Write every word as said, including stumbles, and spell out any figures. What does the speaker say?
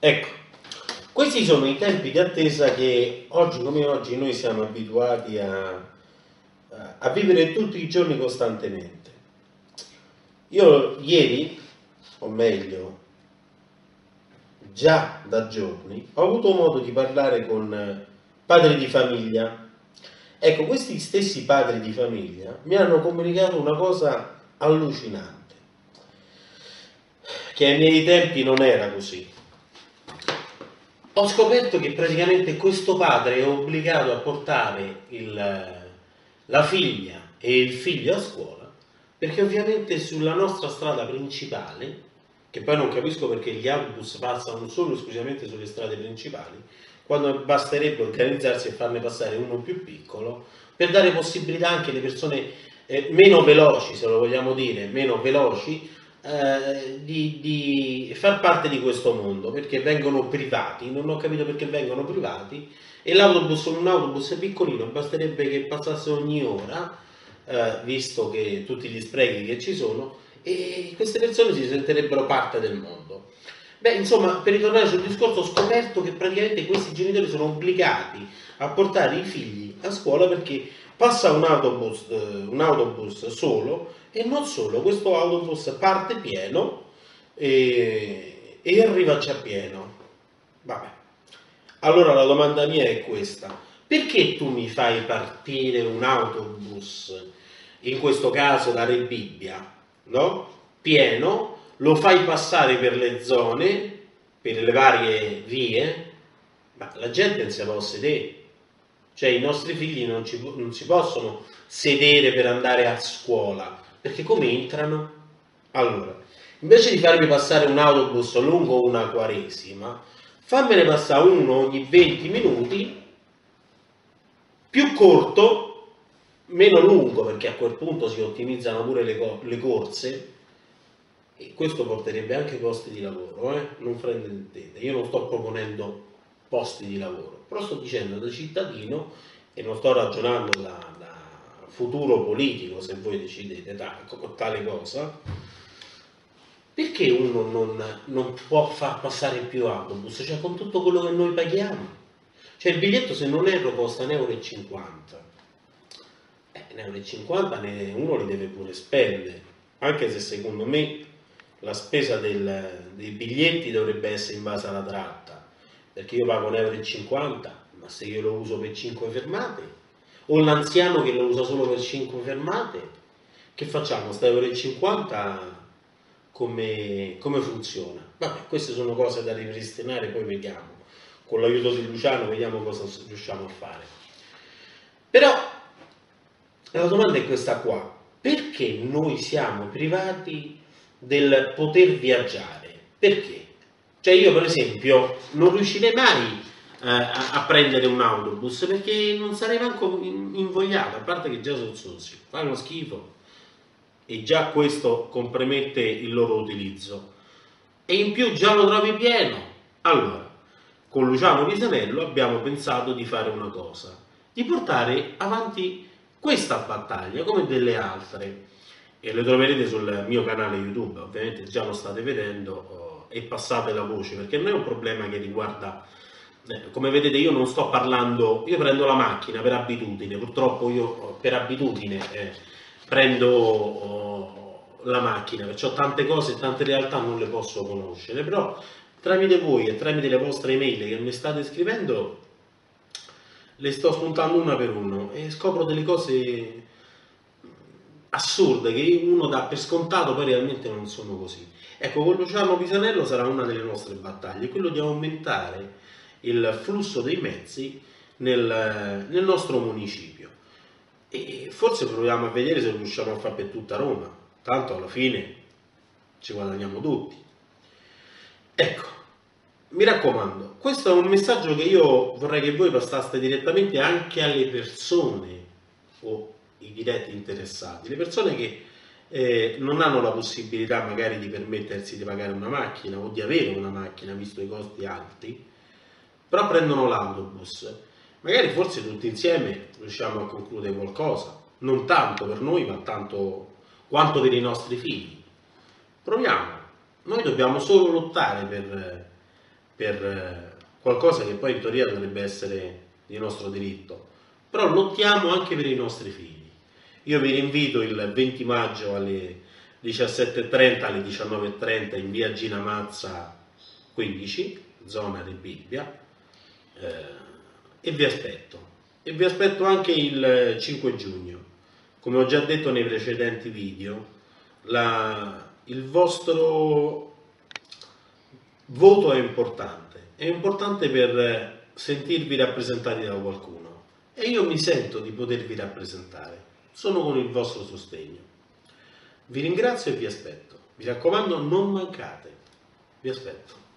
Ecco, questi sono i tempi di attesa che oggi come oggi noi siamo abituati a, a vivere tutti i giorni costantemente. Io ieri, o meglio, già da giorni, ho avuto modo di parlare con padri di famiglia. Ecco, questi stessi padri di famiglia mi hanno comunicato una cosa allucinante, che ai miei tempi non era così. Ho scoperto che praticamente questo padre è obbligato a portare il, la figlia e il figlio a scuola, perché ovviamente sulla nostra strada principale, che poi non capisco perché gli autobus passano solo e esclusivamente sulle strade principali, quando basterebbe organizzarsi e farne passare uno più piccolo, per dare possibilità anche alle persone eh, meno veloci, se lo vogliamo dire, meno veloci, eh, di, di far parte di questo mondo, perché vengono privati. Non ho capito perché vengono privati, e l'autobus, un autobus piccolino, basterebbe che passasse ogni ora, eh, visto che tutti gli sprechi che ci sono, e queste persone si sentirebbero parte del mondo. Beh, insomma, per ritornare sul discorso, ho scoperto che praticamente questi genitori sono obbligati a portare i figli a scuola perché passa un autobus, eh, un autobus solo, e non solo, questo autobus parte pieno e, e arriva già pieno. Vabbè. Allora la domanda mia è questa: perché tu mi fai partire un autobus, in questo caso da Rebibbia, no? Pieno, lo fai passare per le zone, per le varie vie, ma la gente non si può sedere. Cioè i nostri figli non, ci, non si possono sedere per andare a scuola, perché come entrano? Allora, invece di farmi passare un autobus lungo una quaresima, fammene passare uno ogni venti minuti, più corto, meno lungo, perché a quel punto si ottimizzano pure le, co le corse, e questo porterebbe anche posti di lavoro, eh? Non fraintendete, io non sto proponendo posti di lavoro, però sto dicendo da cittadino, e non sto ragionando da, da futuro politico, se voi decidete da, tale cosa, perché uno non, non può far passare più autobus? Cioè, con tutto quello che noi paghiamo. Cioè il biglietto, se non erro, costa un euro e cinquanta. Eh, un euro e cinquanta uno li deve pure spendere, anche se secondo me la spesa del, dei biglietti dovrebbe essere in base alla tratta, perché io pago un euro e cinquanta, ma se io lo uso per cinque fermate, o l'anziano che lo usa solo per cinque fermate, che facciamo? Sta euro e cinquanta come, come funziona? Vabbè, queste sono cose da ripristinare, poi vediamo, con l'aiuto di Luciano vediamo cosa riusciamo a fare. Però la domanda è questa qua: perché noi siamo privati del poter viaggiare? Perché? Cioè io per esempio non riuscirei mai eh, a, a prendere un autobus, perché non sarei manco invogliato, a parte che già sono sosi, fanno schifo, e già questo compromette il loro utilizzo, e in più già lo trovi pieno. Allora, con Luciano Pisanello abbiamo pensato di fare una cosa, di portare avanti questa battaglia come delle altre, e le troverete sul mio canale YouTube, ovviamente già lo state vedendo, e passate la voce, perché non è un problema che riguarda, eh, come vedete io non sto parlando, io prendo la macchina per abitudine, purtroppo io per abitudine eh, prendo oh, la macchina, perché ho tante cose e tante realtà non le posso conoscere, però tramite voi e tramite le vostre email che mi state scrivendo le sto spuntando una per uno e scopro delle cose assurde che uno dà per scontato, poi realmente non sono così. Ecco, con Luciano Pisanello sarà una delle nostre battaglie, quello di aumentare il flusso dei mezzi nel, nel nostro municipio, e forse proviamo a vedere se riusciamo a fare per tutta Roma, tanto alla fine ci guadagniamo tutti. Ecco, mi raccomando, questo è un messaggio che io vorrei che voi passaste direttamente anche alle persone o i diretti interessati, le persone che eh, non hanno la possibilità magari di permettersi di pagare una macchina o di avere una macchina visto i costi alti, però prendono l'autobus. Magari forse tutti insieme riusciamo a concludere qualcosa, non tanto per noi ma tanto quanto per i nostri figli. Proviamo, noi dobbiamo solo lottare per per eh, qualcosa che poi in teoria dovrebbe essere di nostro diritto, però lottiamo anche per i nostri figli. Io vi rinvito il venti maggio alle diciassette e trenta, alle diciannove e trenta in via Gina Mazza quindici, zona di Bibbia, eh, e vi aspetto. E vi aspetto anche il cinque giugno. Come ho già detto nei precedenti video, la, il vostro voto è importante, è importante per sentirvi rappresentati da qualcuno e io mi sento di potervi rappresentare, sono con il vostro sostegno. Vi ringrazio e vi aspetto, mi raccomando non mancate, vi aspetto.